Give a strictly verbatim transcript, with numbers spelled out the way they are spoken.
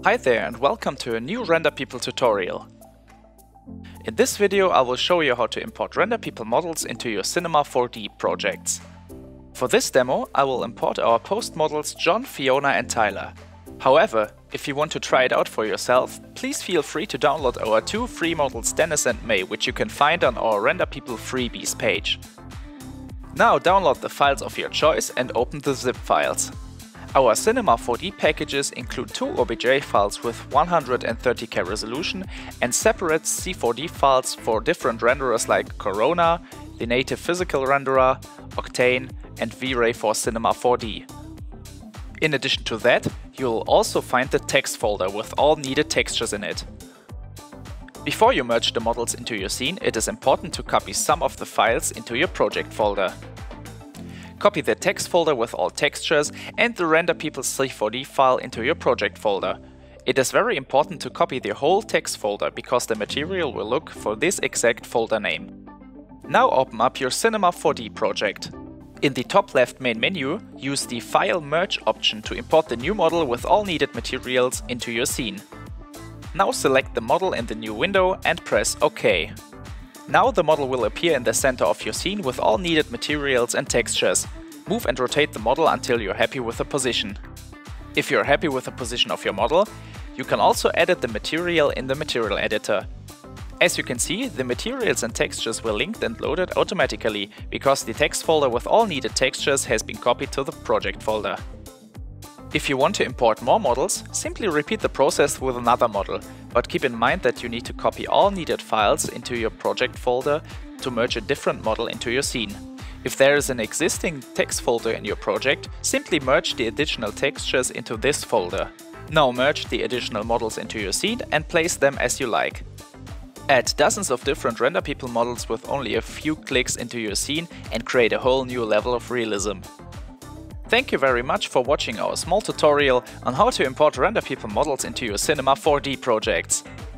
Hi there and welcome to a new Render People tutorial. In this video I will show you how to import Render People models into your Cinema four D projects. For this demo I will import our post models John, Fiona and Tyler. However, if you want to try it out for yourself, please feel free to download our two free models Dennis and May, which you can find on our Render People freebies page. Now download the files of your choice and open the zip files. Our Cinema four D packages include two O B J files with one hundred thirty K resolution and separate C four D files for different renderers like Corona, the native physical renderer, Octane and V-Ray for Cinema four D. In addition to that, you'll also find the text folder with all needed textures in it. Before you merge the models into your scene, it is important to copy some of the files into your project folder. Copy the text folder with all textures and the Render People C four D file into your project folder. It is very important to copy the whole text folder because the material will look for this exact folder name. Now open up your Cinema four D project. In the top left main menu, use the File Merge option to import the new model with all needed materials into your scene. Now select the model in the new window and press OK. Now the model will appear in the center of your scene with all needed materials and textures. Move and rotate the model until you're happy with the position. If you're happy with the position of your model, you can also edit the material in the material editor. As you can see, the materials and textures were linked and loaded automatically because the text folder with all needed textures has been copied to the project folder. If you want to import more models, simply repeat the process with another model, but keep in mind that you need to copy all needed files into your project folder to merge a different model into your scene. If there is an existing text folder in your project, simply merge the additional textures into this folder. Now merge the additional models into your scene and place them as you like. Add dozens of different Render People models with only a few clicks into your scene and create a whole new level of realism. Thank you very much for watching our small tutorial on how to import Render People models into your Cinema four D projects.